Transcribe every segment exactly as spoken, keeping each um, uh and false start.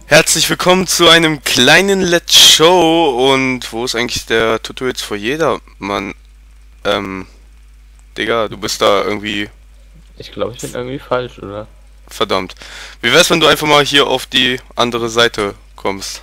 Herzlich willkommen zu einem kleinen Let's Show. Und wo ist eigentlich der Tutorials für jedermann? Ähm, Digga, du bist da irgendwie Ich glaube, ich bin irgendwie falsch, oder? verdammt. Wie wär's, wenn du einfach mal hier auf die andere Seite kommst?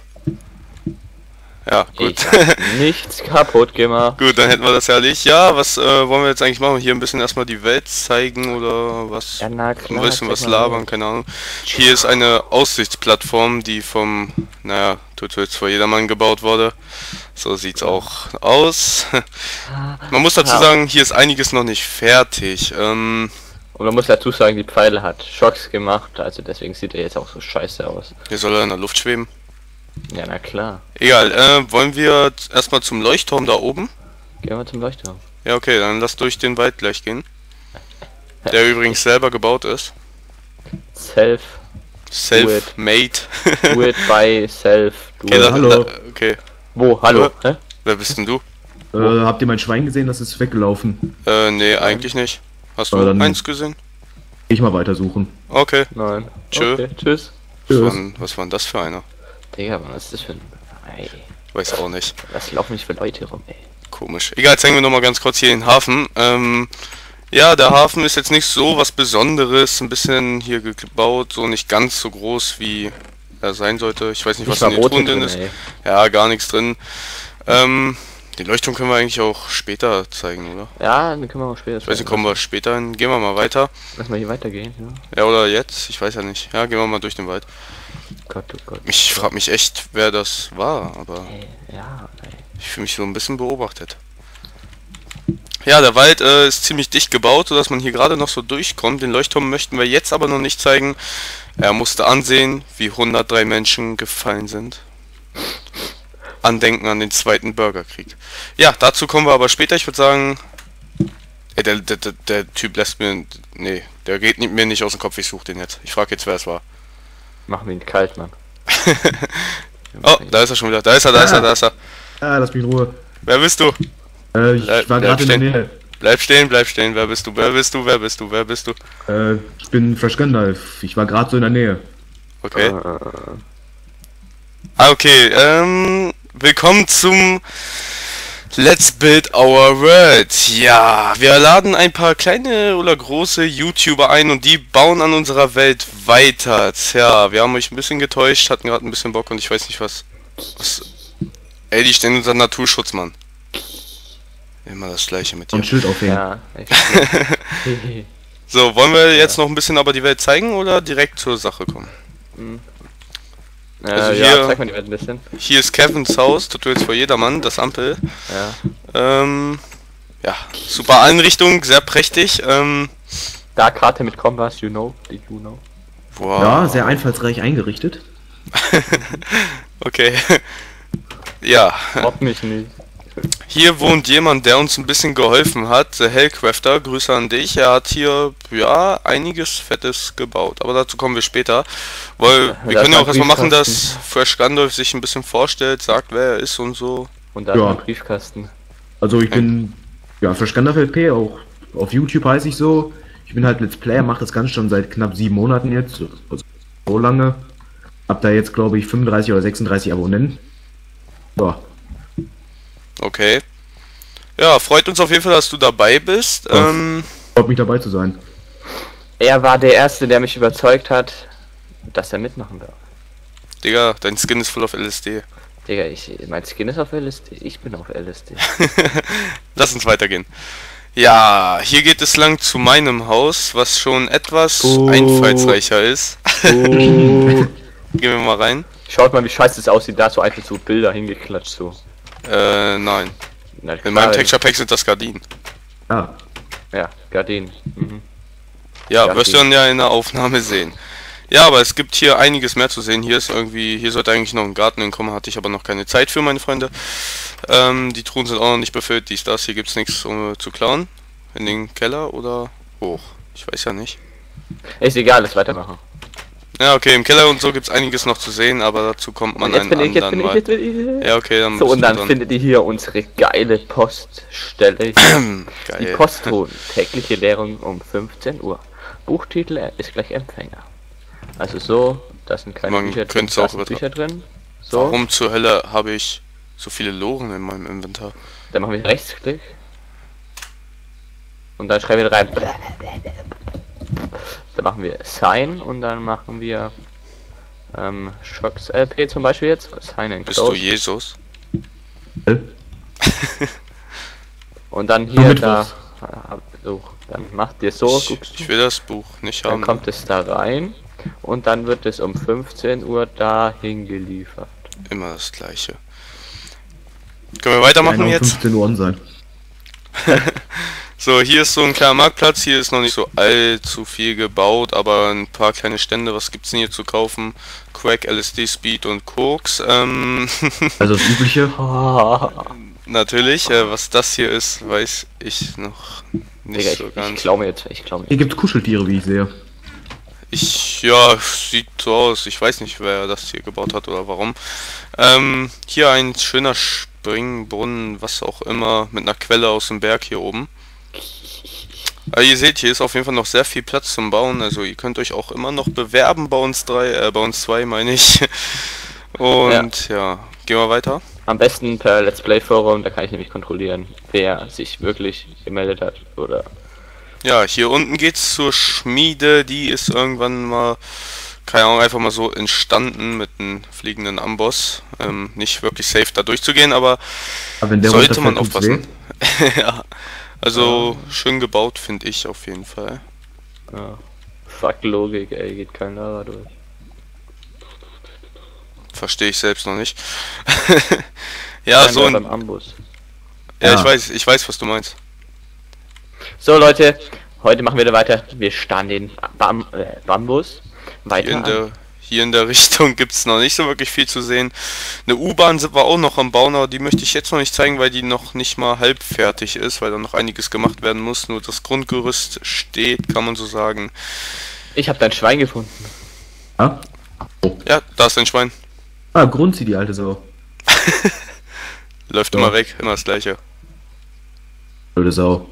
Ja, gut. Ich hab nichts kaputt gemacht. Gut, dann hätten wir das ja nicht. Ja, was äh, wollen wir jetzt eigentlich machen? Hier ein bisschen erstmal die Welt zeigen oder was? Ja, na klar, Ein bisschen was zeig mal labern, Welt. keine Ahnung. Hier ist eine Aussichtsplattform, die vom, naja, Tutorials für jedermann gebaut wurde. So sieht's auch aus. Man muss dazu Ja. sagen, hier ist einiges noch nicht fertig. Ähm, Und man muss dazu sagen, die Pfeile hat Schocks gemacht, also deswegen sieht er jetzt auch so scheiße aus. hier soll er in der Luft schweben. Ja, na klar. Egal, äh, wollen wir erstmal zum Leuchtturm da oben? Gehen wir zum Leuchtturm. Ja, okay, dann lass durch den Wald gleich gehen. Der übrigens selber gebaut ist. Self, Self-made. do it by self, do Okay, it. da, Hallo. da, okay. Wo, hallo? Hä? Wer bist denn du? Äh, habt ihr mein Schwein gesehen? Das ist weggelaufen. Äh, nee, eigentlich nicht. Hast du Aber dann- eins gesehen? Ich mal weitersuchen. Okay. Nein. Tschö. Okay, tschüss. Was Tschüss. war, denn- was war denn das für einer? Digga, was ist das für ein... Ey, Weiß auch nicht. was laufen nicht für Leute rum, ey. Komisch. Egal, zeigen wir nochmal ganz kurz hier den Hafen. Ähm, ja, der Hafen ist jetzt nicht so was Besonderes. Ein bisschen hier gebaut, so nicht ganz so groß wie er sein sollte. Ich weiß nicht, was Nicht in den mal Boote Truhen drin drin, ist. ey. Ja, gar nichts drin. Ähm, den Leuchtturm können wir eigentlich auch später zeigen, oder? Ja, dann können wir mal später... Ich weiß nicht, kommen wir später hin. Gehen wir mal weiter. Lass mal hier weitergehen, ja. Ja, oder jetzt? Ich weiß ja nicht. Ja, gehen wir mal durch den Wald. Gott, oh Gott. Ich frage mich echt, wer das war, aber Ey, ja, ey. ich fühle mich so ein bisschen beobachtet. Ja, der Wald äh, ist ziemlich dicht gebaut, sodass man hier gerade noch so durchkommt. Den Leuchtturm möchten wir jetzt aber noch nicht zeigen. Er musste ansehen, wie hundertdrei Menschen gefallen sind. Andenken an den Zweiten Bürgerkrieg. Ja, dazu kommen wir aber später. Ich würde sagen, ey, der, der, der, der Typ lässt mir... Nee, der geht nicht- mir nicht aus dem Kopf. Ich suche den jetzt. Ich frage jetzt, wer es war. Machen wir ihn kalt, Mann. Oh, da ist er schon wieder. Da ist er, da ist er, da ist er. Ah, lass mich in Ruhe. Wer bist du? Äh, ich Bleib- war bleib gerade in der stehen. Nähe. Bleib stehen, bleib stehen. Wer bist du? Wer bist du? Wer bist du? Wer bist du? Äh, ich bin Fresh Gandalf. Ich war gerade so in der Nähe. Okay. Äh, Ah, okay. Ähm, willkommen zum Let's Build Our World. Ja, wir laden ein paar kleine oder große YouTuber ein und die bauen an unserer Welt weiter. Tja, wir haben euch ein bisschen getäuscht, hatten gerade ein bisschen Bock und ich weiß nicht was. was ey, die stehen unter Naturschutz, Mann. Immer das gleiche mit Und dir. Schild aufhängen. ja, ich... So, wollen wir jetzt noch ein bisschen aber die Welt zeigen oder direkt zur Sache kommen? Äh, Also ja, hier- zeig mal die Welt ein bisschen. Hier ist Kevins Haus, Tutorials für jedermann, das Ampel. Ja. Ähm, ja, super Einrichtung, sehr prächtig. Ähm, Da Karte mit Kompass, you know, did you know? wow. Ja, sehr einfallsreich eingerichtet. Okay. Ja, Ob mich nicht. hier wohnt jemand, der uns ein bisschen geholfen hat. The Hellcrafter, Grüße an dich. Er hat hier, ja, einiges Fettes gebaut. Aber dazu kommen wir später. Weil Ja, wir da können ist ja ein auch erstmal machen, dass Briefkasten. Fresh Gandalf sich ein bisschen vorstellt, sagt, wer er ist und so. Und da Ja. ist ein Briefkasten. Also ich bin, ja, Fresh Gandalf L P, auch auf YouTube heiße ich so. Ich bin halt Let's Player, mache das Ganze schon seit knapp sieben Monaten jetzt. Also so lange. Hab da jetzt, glaube ich, fünfunddreißig oder sechsunddreißig Abonnenten. Ja, Okay. Ja, freut uns auf jeden Fall, dass du dabei bist. Ja. Ähm, freut mich dabei zu sein. Er war der Erste, der mich überzeugt hat, dass er mitmachen darf. Digga, dein Skin ist voll auf L S D. Digga, ich, mein Skin ist auf L S D, ich bin auf L S D. Lass uns weitergehen. Ja, hier geht es lang zu meinem Haus, was schon etwas Oh. einfallsreicher ist. Oh. Gehen wir mal rein. Schaut mal, wie scheiße es aussieht, da so einfach so Bilder hingeklatscht so. Äh, nein. Na, In klar, meinem Texture Pack sind das Gardinen. Ja, Ja, Gardinen. Mhm. Ja, Gardinen. wirst du dann ja in der Aufnahme sehen. Ja, aber es gibt hier einiges mehr zu sehen. Hier ist irgendwie, hier sollte eigentlich noch ein Garten hinkommen, hatte ich aber noch keine Zeit für, meine Freunde. Ähm, die Truhen sind auch noch nicht befüllt, dies, das. Hier gibt es nichts um, zu klauen. In den Keller oder hoch. Ich weiß ja nicht. Ist egal, lass weitermachen. Ja, okay, im Keller und so gibt es einiges noch zu sehen, aber dazu kommt man Und jetzt einen bin ich, jetzt anderen bin ich, Mal. jetzt bin ich. Ja, okay, dann So, bist und du dann dran. findet ihr hier unsere geile Poststelle. Die Geil. Posttruhen. Tägliche Lehrung um fünfzehn Uhr. Buchtitel ist gleich Empfänger. Also so Da sind keine Man Bücher drin. könnte es Da auch sind übertragen. Bücher drin. So, Warum zur Hölle habe ich so viele Loren in meinem Inventar? dann machen wir Rechtsklick. Und dann schreiben wir rein. Dann machen wir Sign und dann machen wir ähm, Shocks L P zum Beispiel jetzt. Sign and Bist du Close. Jesus? Äh? Und dann Nur hier Mittwochs. da. ah, So, dann macht ihr so, Ich, guckst ich will das Buch nicht dann haben. kommt es da rein und dann wird es um fünfzehn Uhr dahin geliefert. Immer das gleiche. Können wir weitermachen um jetzt? fünfzehn Uhr on sein. So, hier ist so ein kleiner Marktplatz, hier ist noch nicht so allzu viel gebaut, aber ein paar kleine Stände. Was gibt's denn hier zu kaufen? Crack, L S D, Speed und Koks. Ähm, Also das Übliche. natürlich, äh, was das hier ist, weiß ich noch nicht Digga, ich, so ich ganz. klau mir jetzt, ich klau mir. Hier gibt's Kuscheltiere, wie ich sehe. Ich, ja, sieht so aus. Ich weiß nicht, wer das hier gebaut hat oder warum. Ähm, hier ein schöner Springbrunnen, was auch immer, mit einer Quelle aus dem Berg hier oben. Aber ihr seht, hier ist auf jeden Fall noch sehr viel Platz zum Bauen. Also ihr könnt euch auch immer noch bewerben bei uns drei, äh, bei uns zwei meine ich. Und ja, ja gehen wir weiter. Am besten per Let's Play Forum, da kann ich nämlich kontrollieren, wer sich wirklich gemeldet hat oder. Ja, hier unten geht's zur Schmiede, die ist irgendwann mal, keine Ahnung, einfach mal so entstanden mit einem fliegenden Amboss. Ähm, nicht wirklich safe da durchzugehen, aber, Aber wenn der sollte man runterfällt, tut's aufpassen. Ja, also schön gebaut finde ich auf jeden Fall. Ja. Fuck Logik, ey, geht kein Lava durch. Verstehe ich selbst noch nicht. Ja, Nein, so da ein, beim Amboss. ja, ich Ja. weiß, ich weiß, was du meinst. So Leute, heute machen wir da weiter. Wir starren den Bam äh, Bambus weiter Hier in an. der, hier in der Richtung gibt es noch nicht so wirklich viel zu sehen. Eine U-Bahn sind wir auch noch am Bauen, aber die möchte ich jetzt noch nicht zeigen, weil die noch nicht mal halb fertig ist, weil da noch einiges gemacht werden muss. Nur das Grundgerüst steht, kann man so sagen. Ich habe dein Schwein gefunden. Ah? Ja, da ist ein Schwein. Ah, Grunzi, die alte Sau. Läuft Ja. immer weg, immer das gleiche. Alte Sau.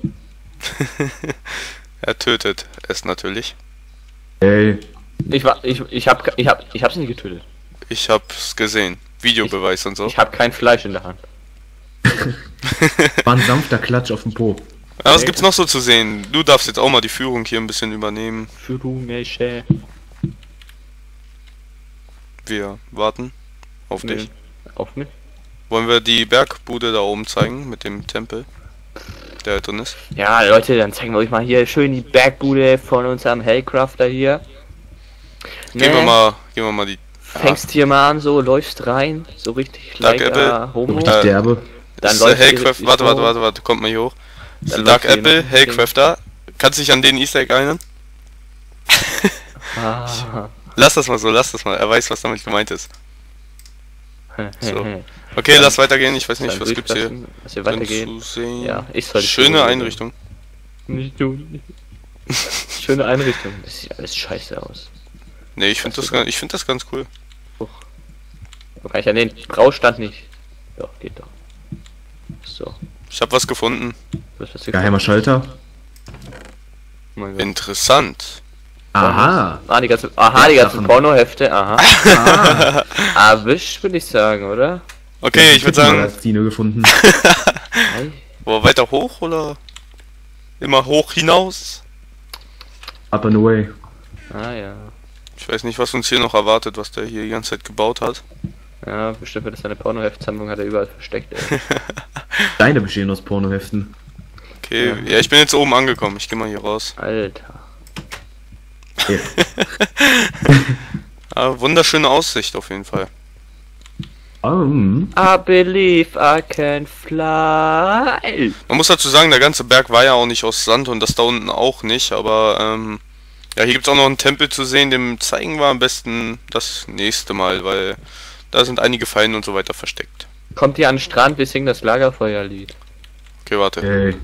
Er tötet es natürlich. Ey, Ich war, ich, ich hab, ich hab, ich hab's nicht getötet. Ich hab's gesehen. Videobeweis und so. Ich hab kein Fleisch in der Hand. war ein sanfter Klatsch auf dem Po. Aber was gibt's noch so zu sehen? Du darfst jetzt auch mal die Führung hier ein bisschen übernehmen. Führung, Mäsche. Wir warten auf dich. Auf mich? Wollen wir die Bergbude da oben zeigen mit dem Tempel, der drin ist? Ja, Leute, dann zeigen wir euch mal hier schön die Bergbude von unserem Hellcrafter hier. Gehen wir Ne? mal, gehen wir mal die Fängst hier mal an, so läufst rein, so richtig Dark like Apple. a Homo. Richtig Äh, derbe. Dann ist der läuft Hellcraft. hier Warte, warte, hoch. warte, warte, kommt mal hier hoch. Das ist Dann der Dark läuft hier Apple, noch- Hellcrafter. Kannst dich an den Easter Egg erinnern? Ah. Lass das mal so, lass das mal. Er weiß, was damit gemeint ist. So. Dann Okay, lass weitergehen. Ich weiß nicht, was würde ich gibt's hier lassen, dass wir drin weitergehen. zu sehen. Ja, ich soll die Schöne Führung Einrichtung. Nicht du. Schöne Einrichtung. Das sieht alles scheiße aus. Nee, ich finde das, ganz- ich find das ganz cool. Wo kann ich an den Braustand nicht? Doch, geht doch. So. Ich habe was gefunden. Was hast du Geheimer Schalter. Oh mein Gott. Interessant. Aha. Ah, die ganzen, aha, die ganzen Sachen. Pornohefte, aha. Ah. Erwischt, würde ich sagen, oder? Okay, ich würde sagen, Magazine gefunden. Ei. wo, weiter hoch oder immer hoch hinaus? Up and away. Ah ja. Ich weiß nicht, was uns hier noch erwartet, was der hier die ganze Zeit gebaut hat. Ja, bestimmt wird das seine Pornoheftsammlung hat er überall versteckt, ey. Deine bestehen aus Pornoheften. Okay, Ja. ja, ich bin jetzt oben angekommen. Ich gehe mal hier raus. Alter. Ja. Ah, wunderschöne Aussicht auf jeden Fall. Ah, hm. I believe I can fly. Man muss dazu sagen, der ganze Berg war ja auch nicht aus Sand und das da unten auch nicht, aber ähm, ja, hier gibt es auch noch einen Tempel zu sehen, dem zeigen wir am besten das nächste Mal, weil da sind einige Fallen und so weiter versteckt. Kommt ihr an den Strand, wir singen das Lagerfeuerlied. Okay, warte. Ey.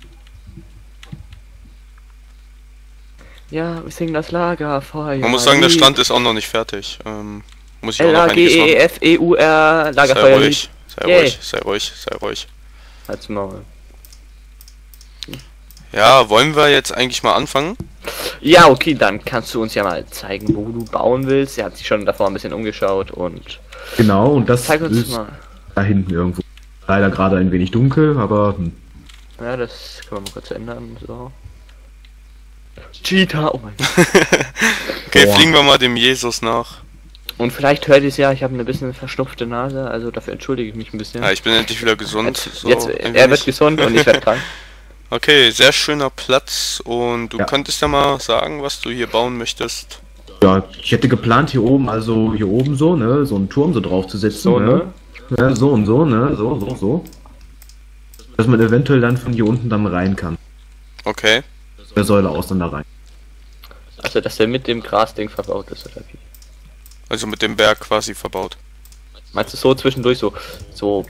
Ja, wir singen das Lagerfeuerlied. Man muss sagen, der Strand ist auch noch nicht fertig. Ähm, muss ich auch noch L A G einiges E machen. F E U R Sei Lagerfeuerlied. ruhig, sei Yay. ruhig, sei ruhig, sei ruhig. Halt's Maul. Ja, wollen wir jetzt eigentlich mal anfangen? Ja, okay, dann kannst du uns ja mal zeigen, wo du bauen willst. Er hat sich schon davor ein bisschen umgeschaut und Genau, und das zeig uns ist mal. da hinten irgendwo. Leider gerade ein wenig dunkel, aber hm. Ja, das können wir mal kurz ändern. So. Cheetah, oh mein Gott. Okay, Boah. fliegen wir mal dem Jesus nach. Und vielleicht hört ihr es ja, ich habe eine bisschen verschnupfte Nase, also dafür entschuldige ich mich ein bisschen. Ja, ich bin endlich wieder gesund. Jetzt, so jetzt ein er wenig. wird gesund und ich werde krank. Okay, sehr schöner Platz und du Ja. könntest ja mal sagen, was du hier bauen möchtest. Ja, ich hätte geplant hier oben, also hier oben so, ne, so einen Turm so drauf zu setzen, So, ne? Ja, so und so, ne, so, so, so. Dass man eventuell dann von hier unten dann rein kann. Okay. Der Säule aus dann da rein. Also, dass der mit dem Grasding verbaut ist, oder wie? Also mit dem Berg quasi verbaut. Meinst du so zwischendurch so, so...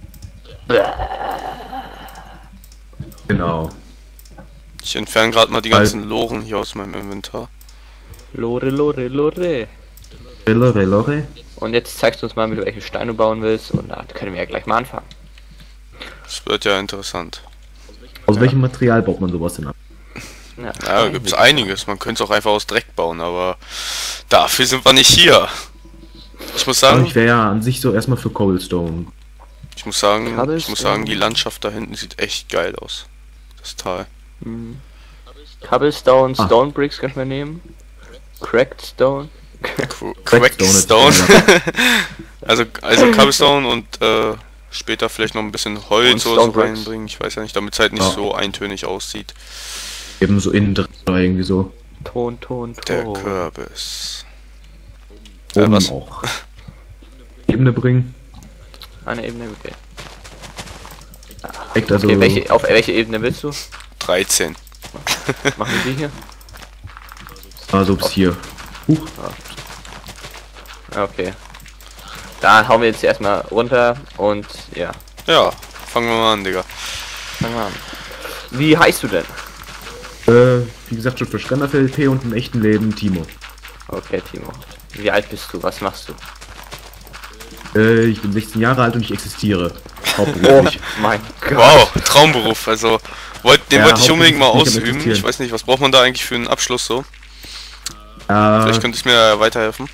Genau. Ich entferne gerade mal die Weil- ganzen Loren hier aus meinem Inventar. Lore, lore, lore. Lore, lore. Und jetzt zeigst du uns mal, mit welchen Stein du bauen willst und da können wir ja gleich mal anfangen. Das wird ja interessant. Aus welchem Material baut man sowas denn ab? Ja, Ja, da gibt's einiges. Man könnte es auch einfach aus Dreck bauen, aber dafür sind wir nicht hier. Ich muss Also sagen, ich wäre ja an sich so erstmal für Cobblestone. ich muss sagen, ich Cobblestone. muss sagen, die Landschaft da hinten sieht echt geil aus. Das Tal. Mhm. Cobblestone, Ah. Stone Bricks können wir nehmen. Cracked Stone. Cr- Cracked Cracked Stone Stone. ist also, also Cobblestone und äh, später vielleicht noch ein bisschen Und Holz oder Stone so Bricks. reinbringen. Ich weiß ja nicht, damit es halt nicht Ja. so eintönig aussieht. Eben so innen drin oder irgendwie so. Ton, Ton, Ton. Der Kürbis. Äh, Oben was? auch. Ebene bringen. Eine Ebene, okay. Direkt also. Okay, welche, auf welche Ebene willst du? dreizehn. Machen wir die hier? Also bis hier. Huch. Ah, okay. Da hauen wir jetzt erstmal runter und ja, Ja, fangen wir mal an, Digga. fangen wir an. Wie heißt du denn? Äh, wie gesagt, schon für Skanderfeld L P und im echten Leben Timo. Okay, Timo. Wie alt bist du? Was machst du? Äh, ich bin sechzehn Jahre alt und ich existiere. Oh Hauptberuflich. mein Gott. Wow, Traumberuf. Also, wollt, den Ja, wollte ich unbedingt mal hauptsächlich nicht am ausüben. Existieren. Ich weiß nicht, was braucht man da eigentlich für einen Abschluss so? Äh, Vielleicht könntest du mir weiterhelfen.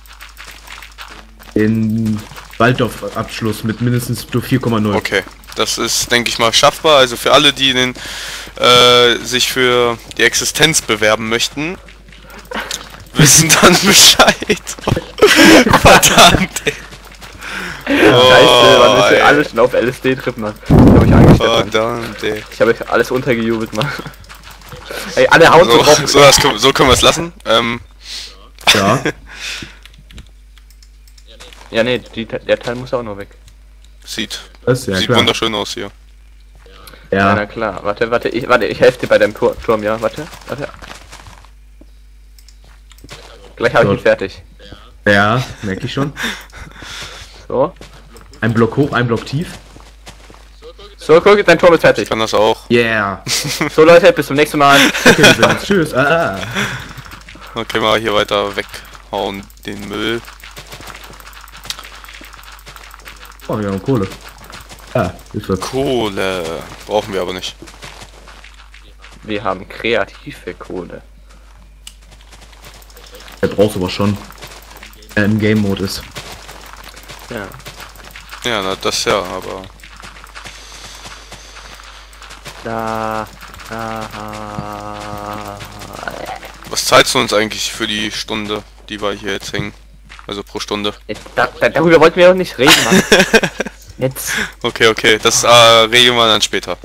den Waldorf-Abschluss mit mindestens nur vier Komma null. Okay, das ist, denke ich mal, schaffbar. Also für alle, die den, äh, sich für die Existenz bewerben möchten, wissen dann Bescheid. Verdammt. ey. Scheiße, man ist ey. ja alles schon auf L S D-Trip, Mann. Ich hab mich angestellt, Mann. Verdammt, ey. Ich habe euch alles untergejubelt, Mann. Ey, alle hauen so So, drauf. so, das, können- so können wir es lassen. Ähm, Ja. Ja, nee, die, der Teil muss auch noch weg. sieht Das ist ja sieht klar. wunderschön aus hier. Ja, na Ja. klar. Warte, warte, ich, warte, ich helfe dir bei deinem Tur Turm, ja? Warte, warte. Gleich habe ich ihn Gut. fertig. Ja, merke ich schon. So. Ein Block hoch, ein Block tief. So, guck, dein Turm ist Ich fertig. kann das auch. Yeah. So, Leute, bis zum nächsten Mal. Okay, wir sehen uns. Tschüss. Ah, ah. Okay, mal hier weiter weghauen, den Müll. Oh, wir haben Kohle. Ah, Hilfe. Kohle. Brauchen wir aber nicht. Wir haben kreative Kohle. Der brauchst du aber schon. Wenn er im Game-Mode ist. Ja. Ja, na, das ja, aber... Da. Da. Was zahlst du uns eigentlich für die Stunde, die wir hier jetzt hängen? Also pro Stunde. Jetzt, da, da, darüber wollten wir doch nicht reden, Mann. Jetzt. Okay, okay, das äh, regeln wir dann später.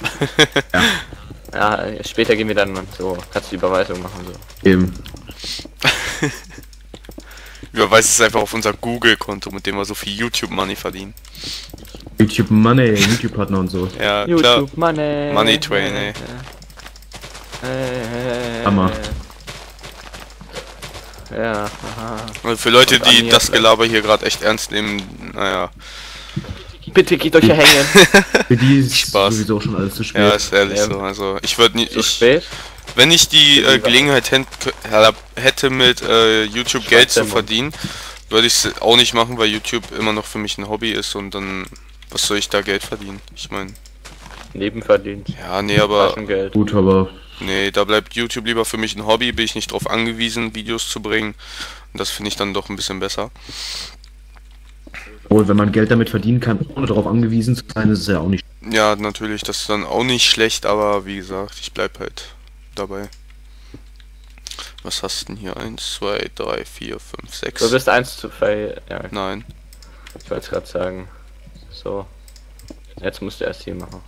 Ja, später gehen wir dann so. Kannst du die Überweisung machen, so. Eben. Überweist es einfach auf unser Google-Konto, mit dem wir so viel YouTube-Money verdienen. YouTube Money, YouTube-Partner und so. Ja, klar. YouTube Money. Money Train, ey. Äh, Hammer. Ja, aha. Also für Leute, Und die Anja das vielleicht. Gelaber hier gerade echt ernst nehmen, naja, Bitte geht euch hier hängen. Für die ist Spaß. sowieso schon alles zu spät. ja, ist ehrlich Ja. so. Also ich würde nicht, Zu ich, spät. wenn ich die äh, Gelegenheit händ, hätte mit äh, YouTube Geld zu Schweizer Mund. verdienen, würde ich es auch nicht machen, weil YouTube immer noch für mich ein Hobby ist und dann, was soll ich da Geld verdienen? Ich meine, Nebenverdienst. ja, nee, aber Taschengeld. Gut, aber Nee, da bleibt YouTube lieber für mich ein Hobby, bin ich nicht drauf angewiesen, Videos zu bringen. Und das finde ich dann doch ein bisschen besser. Und wenn man Geld damit verdienen kann, ohne darauf angewiesen zu sein, ist es ja auch nicht. Ja, natürlich, das ist dann auch nicht schlecht, aber wie gesagt, ich bleib halt dabei. Was hast du denn hier? eins, zwei, drei, vier, fünf, sechs. Du bist eins zu viel. Ja, Nein. ich wollte es gerade sagen. So. Jetzt musst du erst hier machen.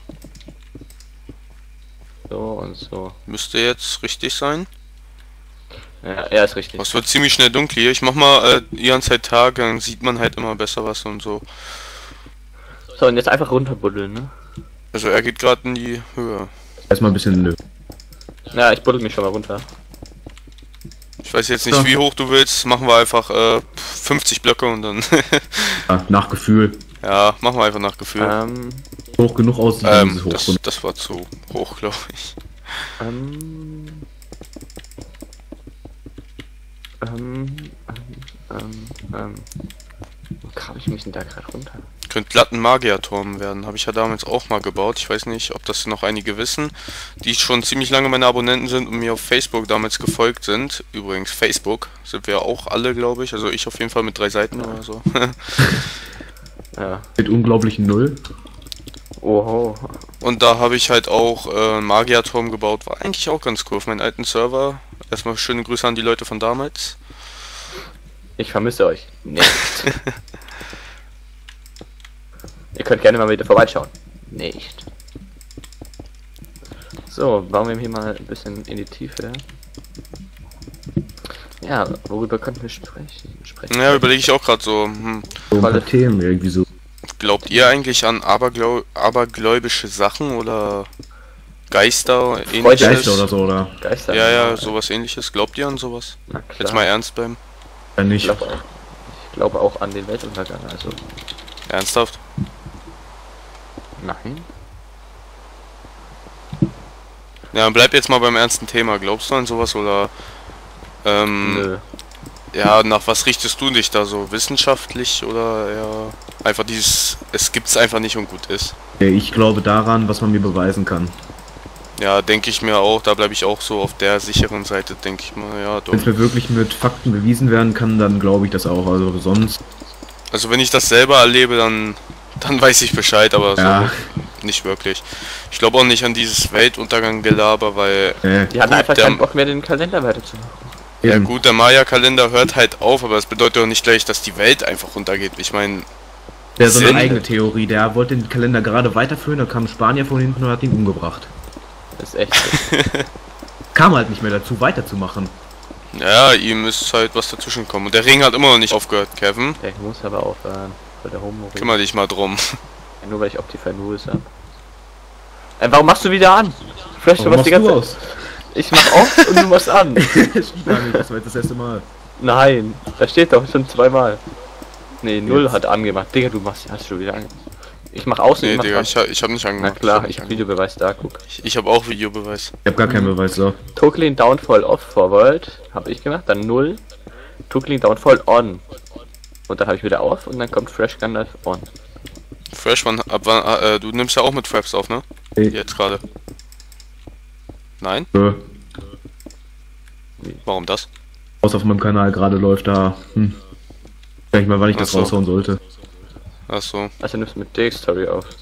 So und so. Müsste jetzt richtig sein. Ja, er ist richtig. Es wird ziemlich schnell dunkel hier. Ich mach mal äh, die ganze Zeit Tag, dann sieht man halt immer besser was und so. So, und jetzt einfach runterbuddeln, ne? Also er geht gerade in die Höhe. Erstmal ein bisschen nö. Ja, ich buddel mich schon mal runter. Ich weiß jetzt nicht, So. wie hoch du willst. Machen wir einfach äh, fünfzig Blöcke und dann... Ja, nach Gefühl. ja, machen wir einfach nach Gefühl. Ähm, Hoch genug aussieht, Ähm, ist es hoch das, genug. das war zu hoch, glaube ich. ähm, ähm, ähm, ähm, ähm, wo grabe ich mich denn da gerade runter? Könnte glatten Magierturm werden. Habe ich ja damals auch mal gebaut. Ich weiß nicht, ob das noch einige wissen, die schon ziemlich lange meine Abonnenten sind und mir auf Facebook damals gefolgt sind. Übrigens, Facebook sind wir auch alle, glaube ich. Also ich auf jeden Fall mit drei Seiten oder so. Ja. Mit unglaublichen Null. Oho. Und da habe ich halt auch äh, einen Magierturm gebaut. War eigentlich auch ganz cool auf meinen alten Server. Erstmal schöne Grüße an die Leute von damals. Ich vermisse euch nicht. Ihr könnt gerne mal wieder vorbeischauen. Nicht. So, bauen wir hier mal ein bisschen in die Tiefe. Ja, worüber könnten wir sprechen? sprechen? Ja, überlege ich auch gerade so. Hm, So ein Tolle- paar Themen irgendwie so. glaubt ihr eigentlich an abergläu abergläubische Sachen oder Geister, ähnliches? Geister oder so, oder? Geister. Ja, ja, sowas ähnliches. Glaubt ihr an sowas? Na klar. Jetzt mal ernst bleiben. Ja, Ich nicht. glaube auch, ich glaube auch an den Weltuntergang, also Ernsthaft? nein. Ja, bleib jetzt mal beim ernsten Thema. Glaubst du an sowas oder ähm, Nö. ja, nach was richtest du dich da so? Wissenschaftlich oder ja einfach dieses, es gibt's einfach nicht und gut ist? Ja, ich glaube daran, was man mir beweisen kann. Ja, denke ich mir auch, da bleibe ich auch so auf der sicheren Seite, denke ich mal, ja doch. Wenn es mir wirklich mit Fakten bewiesen werden kann, dann glaube ich das auch. Also sonst. Also wenn ich das selber erlebe, dann dann weiß ich Bescheid, aber so Ja. nicht wirklich. Ich glaube auch nicht an dieses Weltuntergang-Gelaber, weil Äh, Die hatten Gut, einfach der- keinen Bock mehr, den Kalender weiterzumachen. ja eben. gut, der Maya-Kalender hört halt auf, aber das bedeutet doch nicht gleich, dass die Welt einfach runtergeht. Ich meine, Der hat so eine Sinn. eigene Theorie. Der wollte den Kalender gerade weiterführen, da kam ein Spanier von hinten und hat ihn umgebracht. Das ist echt so. Kam halt nicht mehr dazu, weiterzumachen. ja, ihm ist halt was dazwischen gekommen. Und der Ring hat immer noch nicht aufgehört, Kevin. Der muss aber aufhören. Voll der Homo. Kümmere dich mal drum. Nur weil ich Optify Nuls hab. Äh, warum machst du wieder an? Flash, du Warum machst die machst ganze du Zeit. Ich mach auf und du machst an. Gar nicht, das war jetzt das erste Mal. Nein, da steht doch schon zweimal. Nee, null hat angemacht. Digga, du machst, hast schon wieder angemacht. Ich mach aus und Nee, ich mach Digga, an. ich, ha- ich habe nicht Na angemacht. klar, hab nicht ich hab angemacht. Videobeweis da, guck. Ich, ich habe auch Videobeweis. Ich hab gar keinen Beweis, so. Toggling Downfall Off Forward habe ich gemacht, dann null. Toggling Downfall On. Und dann habe ich wieder auf und dann kommt Fresh Gandalf On. Fresh, wann, ab wann, äh, du nimmst ja auch mit Fraps auf, ne? Ey. Jetzt gerade. Nein? Äh, Warum das? was auf meinem Kanal gerade läuft, da. Hm. Weiß nicht mal, wann ich das Ach so. raushauen sollte. Achso. Also nimmst du mit D X Story auf.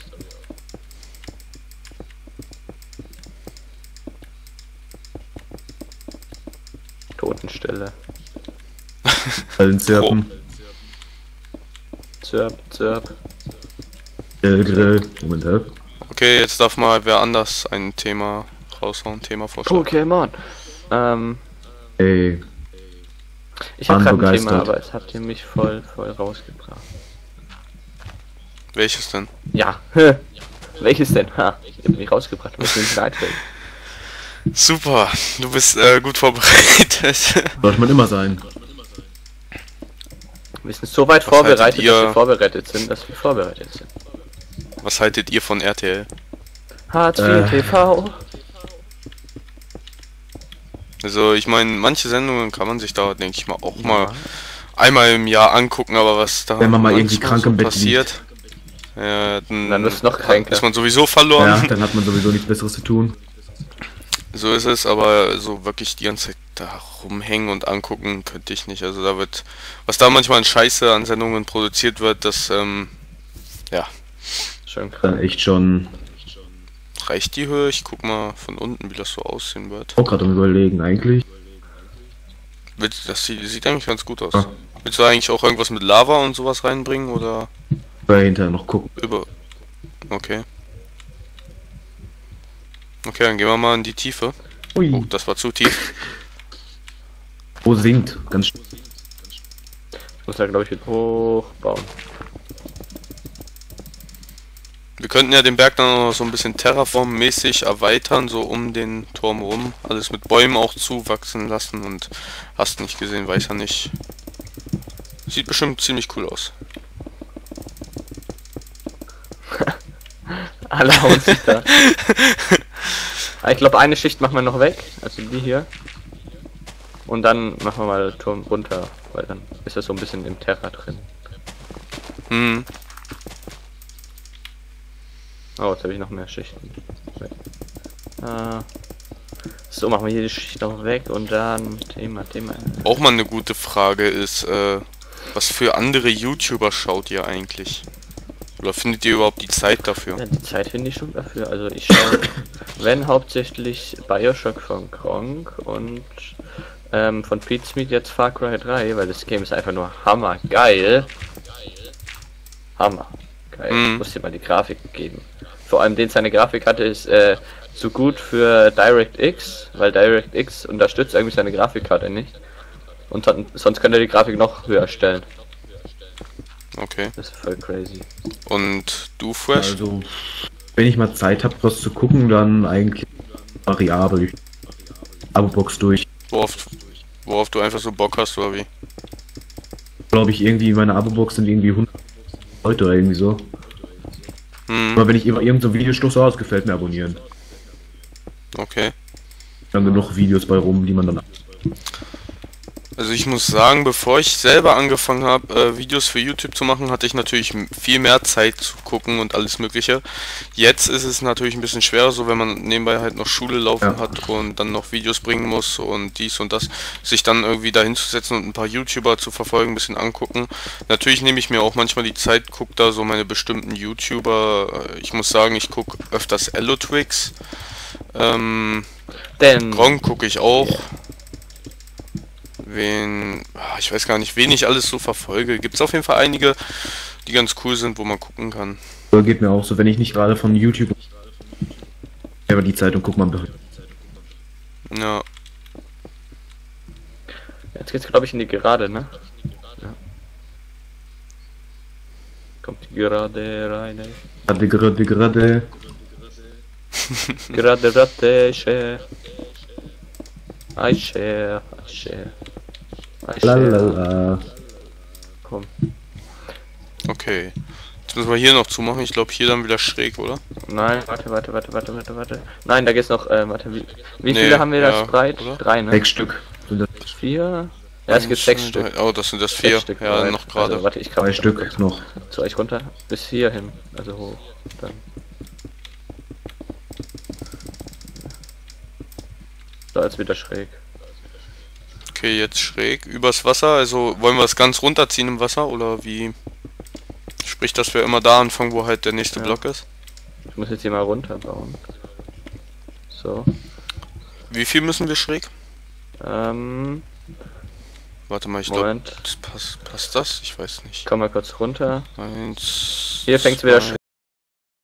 Totenstelle. Bei den Zirpen. Zirp, zirp. Grill, Grill. Moment, hä? Okay, jetzt darf mal wer anders ein Thema raushauen, Thema vorschlagen. Pokémon. Ähm, Ey. ich habe Waren gerade ein Thema, begeistert. aber es habt ihr mich voll, voll rausgebracht. Welches denn? Ja. Welches denn? Ha, ich hab mich rausgebracht, was mir nicht einfällt. Super, du bist äh, gut vorbereitet. Sollte man immer sein. Wir sind so weit Was haltet vorbereitet, dass ihr- wir vorbereitet sind, dass wir vorbereitet sind. Was haltet ihr von R T L? Hartz vier Äh. T V. Also ich meine, manche Sendungen kann man sich da, denke ich mal, auch mal einmal im Jahr angucken, aber was da Wenn man mal irgendwie manchmal krank im Bett passiert, ja, dann, Dann wirst du noch kränker. ist man sowieso verloren. Ja, dann hat man sowieso nichts Besseres zu tun. So ist es, aber so wirklich die ganze Zeit da rumhängen und angucken könnte ich nicht. Also da wird, was da manchmal an Scheiße an Sendungen produziert wird, das, ähm, ja, Schön krass. Dann echt schon reicht die Höhe. Ich guck mal von unten, wie das so aussehen wird. auch gerade am Überlegen eigentlich. Willst- Das sieht, sieht eigentlich ganz gut aus. Ja. Willst du eigentlich auch irgendwas mit Lava und sowas reinbringen oder Weil hinterher noch gucken. über... Okay. Okay, dann gehen wir mal in die Tiefe. Ui, Oh, das war zu tief. wo sinkt? Ganz sch- Ich muss da glaube ich wieder hochbauen. Wir könnten ja den Berg dann auch noch so ein bisschen terraformmäßig erweitern, so um den Turm rum. Alles mit Bäumen auch zuwachsen lassen und hast nicht gesehen, weiß ja nicht. Sieht bestimmt ziemlich cool aus. Alle hauen sich da. Ah, ich glaube eine Schicht machen wir noch weg, also die hier. Und dann machen wir mal Turm runter, weil dann ist das so ein bisschen im Terra drin. Hm. Oh, jetzt habe ich noch mehr Schichten. Weg. Ah. So, machen wir hier die Schicht noch weg und dann Thema, Thema. Auch mal eine gute Frage ist, äh, was für andere YouTuber schaut ihr eigentlich? Oder findet ihr überhaupt die Zeit dafür? Ja, die Zeit finde ich schon dafür. Also ich schaue, wenn hauptsächlich Bioshock von Gronk und ähm, von Pizmeet jetzt Far Cry drei, weil das Game ist einfach nur hammergeil. Hammer. Geil. Mhm. Ich muss dir mal die Grafik geben. Vor allem den seine Grafik hatte ist äh, zu gut für DirectX, weil DirectX unterstützt irgendwie seine Grafikkarte nicht. Und son sonst könnte er die Grafik noch höher stellen. Okay. Das ist voll crazy. Und du, Fresh? Also, wenn ich mal Zeit habe, was zu gucken, dann eigentlich variabel. Abo-Box durch. Worauf, worauf du einfach so Bock hast, oder wie? Glaube ich, irgendwie meine Abo-Box sind irgendwie hundert Leute oder irgendwie so. Hm, Aber wenn ich immer irgend so ein Video stoße, aus, gefällt mir abonnieren. okay. Dann genug Videos bei rum, die man dann. Also ich muss sagen, bevor ich selber angefangen habe, äh, Videos für YouTube zu machen, hatte ich natürlich m- viel mehr Zeit zu gucken und alles Mögliche. Jetzt ist es natürlich ein bisschen schwerer, so wenn man nebenbei halt noch Schule laufen Ja. hat und dann noch Videos bringen muss und dies und das, sich dann irgendwie da hinzusetzen und ein paar YouTuber zu verfolgen, ein bisschen angucken. Natürlich nehme ich mir auch manchmal die Zeit, gucke da so meine bestimmten YouTuber. Äh, Ich muss sagen, ich gucke öfters Ellotrix. Ähm, Denn Gronk gucke ich auch. Wen, ah, ich weiß gar nicht, wen ich alles so verfolge. Gibt es auf jeden Fall einige, die ganz cool sind, wo man gucken kann. So geht mir auch so, wenn ich nicht gerade von YouTube. Aber die Zeit und guck mal. Ja, jetzt geht's glaube ich in die Gerade, ne? Ja. Kommt die Gerade rein, ey. Gerade, gerade, gerade. Gerade Ratte, share. I share, I share. I share. Lalala. Komm. okay. Jetzt müssen wir hier noch zumachen. Ich glaube hier dann wieder schräg, oder? Nein, warte, warte, warte, warte, warte, warte. Nein, da geht's noch, äh, warte, wie, wie Nee, viele haben wir ja, das breit? oder? Drei, ne? Sechs Stück. Sind das Vier? Ja, es gibt sechs Eins, Stück. zwei, oh, das sind das Sechs vier. Stück Ja, breit. noch gerade. Also, warte, ich kann zwei Stück noch. zu euch runter. Bis hier hin. Also hoch. Dann. So, jetzt wieder schräg. Okay, jetzt schräg. Übers Wasser. Also wollen wir es ganz runterziehen im Wasser oder wie? Sprich, dass wir immer da anfangen, wo halt der nächste Ja. Block ist. Ich muss jetzt hier mal runterbauen. So. Wie viel müssen wir schräg? Ähm. Warte mal, ich glaube, Moment. das passt, passt das? Ich weiß nicht. Komm mal kurz runter. Eins. Hier fängt's wieder zwei,